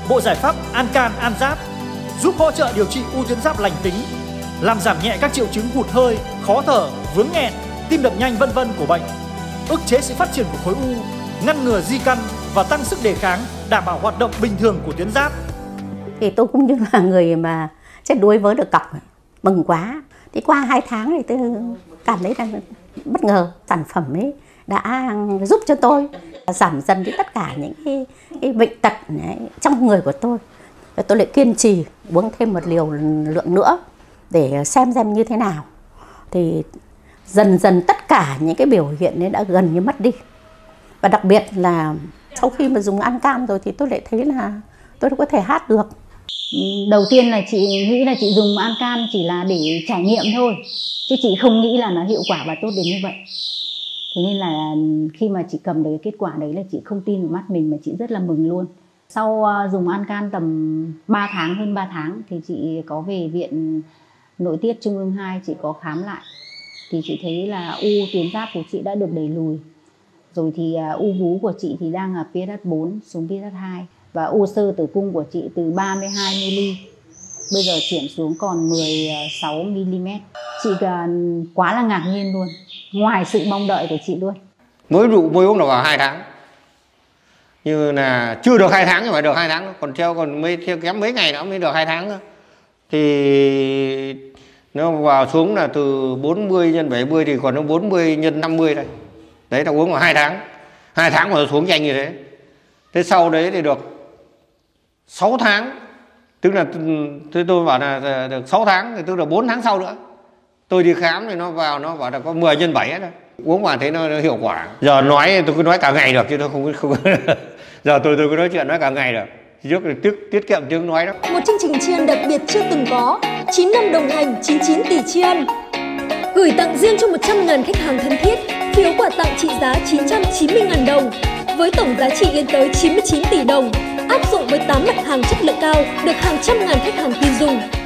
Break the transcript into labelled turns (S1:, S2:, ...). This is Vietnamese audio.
S1: Bộ giải pháp An-Can An-Giáp giúp hỗ trợ điều trị u tuyến giáp lành tính, làm giảm nhẹ các triệu chứng hụt hơi, khó thở, vướng nghẹn, tim đập nhanh vân vân của bệnh, ức chế sự phát triển của khối u, ngăn ngừa di căn và tăng sức đề kháng, đảm bảo hoạt động bình thường của tuyến giáp.
S2: Thì tôi cũng như là người mà chết đuối vớ được cọc, mừng quá. Thì qua 2 tháng thì tôi cảm thấy là bất ngờ, sản phẩm ấy đã giúp cho tôi giảm dần đi tất cả những cái bệnh tật trong người của tôi. Và tôi lại kiên trì uống thêm một liều lượng nữa để xem như thế nào. Thì dần dần tất cả những cái biểu hiện ấy đã gần như mất đi. Và đặc biệt là sau khi mà dùng An-Can rồi thì tôi lại thấy là tôi có thể hát được.
S3: Đầu tiên là chị nghĩ là chị dùng An-Can chỉ là để trải nghiệm thôi, chứ chị không nghĩ là nó hiệu quả và tốt đến như vậy. Thế nên là khi mà chị cầm được cái kết quả đấy là chị không tin vào mắt mình, mà chị rất là mừng luôn. Sau dùng An-Can tầm 3 tháng, hơn 3 tháng thì chị có về viện nội tiết Trung ương 2, chị có khám lại. Thì chị thấy là u tuyến giáp của chị đã được đẩy lùi. Rồi thì u vú của chị thì đang ở PSH 4 xuống PSH 2. Và u xơ tử cung của chị từ 32 mm bây giờ chuyển xuống còn 16 mm. Chị quá là ngạc nhiên luôn, ngoài sự mong đợi của chị luôn.
S4: Mới uống được vào 2 tháng, như là chưa được 2 tháng nhưng phải được 2 tháng, còn mới theo kém mấy ngày nữa mới được 2 tháng nữa. Thì nó vào xuống là từ 40 x 70 thì còn nó 40 x 50 đây. Đấy, ta uống vào 2 tháng. 2 tháng mà nó xuống nhanh như thế. Thế sau đấy thì được 6 tháng. Tức là tôi bảo là được 6 tháng thì tức là 4 tháng sau nữa. Tôi đi khám thì nó vào nó bảo là có 10 x 7 hết rồi. Uống vào thấy nó hiệu quả. Giờ tôi cứ nói cả ngày được chứ tôi không giờ tôi cứ nói chuyện nói cả ngày được. Trước thì tiết kiệm tiếng nói đó.
S5: Một chương trình tri ân đặc biệt chưa từng có, 9 năm đồng hành, 99 tỷ tri ân. Gửi tặng riêng cho 100.000 khách hàng thân thiết phiếu quà tặng trị giá 990.000 đồng với tổng giá trị lên tới 99 tỷ đồng, áp dụng với 8 mặt hàng chất lượng cao được hàng trăm ngàn khách hàng tin dùng.